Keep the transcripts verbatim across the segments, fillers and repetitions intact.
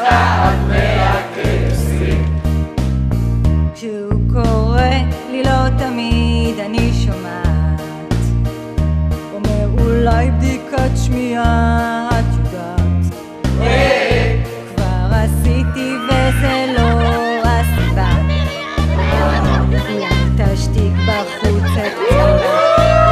עד מאה כעשרים. כשהוא קורא לי לא תמיד אני שומעת, אומר אולי בדיקת שמיעה את יודעת. כבר עשיתי וזה לא הסיבה, אולי תשתיק בחוץ את צבא.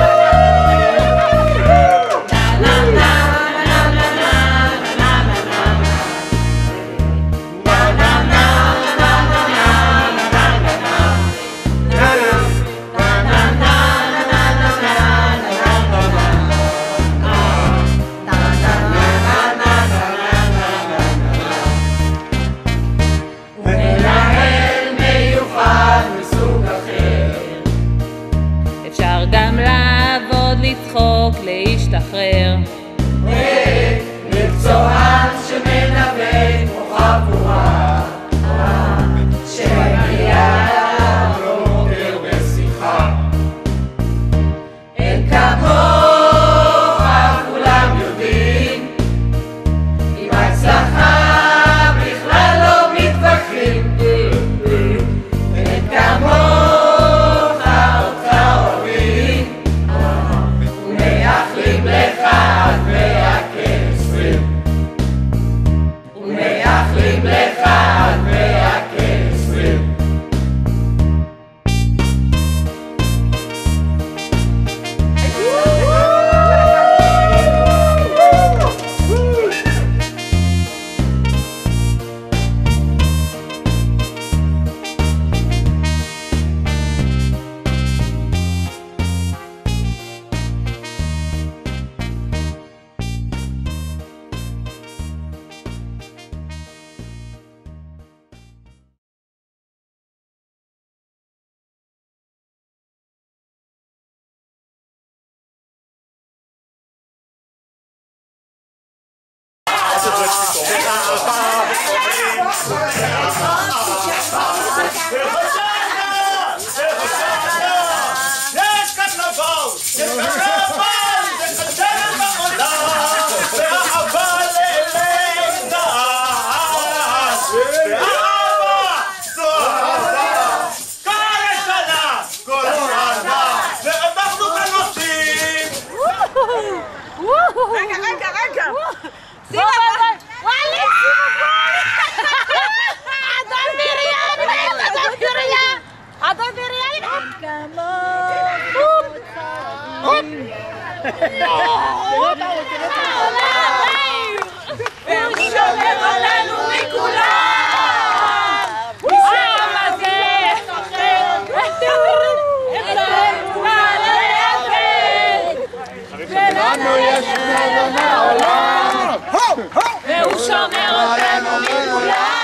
גם לעבוד, לצחוק, להשתחרר. מקצוען שמנווט כמו חבורה, שמגיע לא מותר בשיחה. אין כמוך, כולם יודעים, עם הצלחה בכלל לא מתווכחים. אין כמוך עד מאה כעשרים, ומאחלים לך עד מאה כעשרים. יש קרנבל, יש קרנבל, זה קשה בעולם, והאהבה ללידה, והאהבה זו אהבה, כל השנה, כל השנה, ואנחנו בנושאים. רגע, רגע, רגע. שימה וואלי, שימה אדון ביריין, אדון ביריין, אדון ביריין. והוא שומר עלינו מכולם. העם הזה ולנו יש בני אדם מהעולם, והוא שומר אותנו מכולם.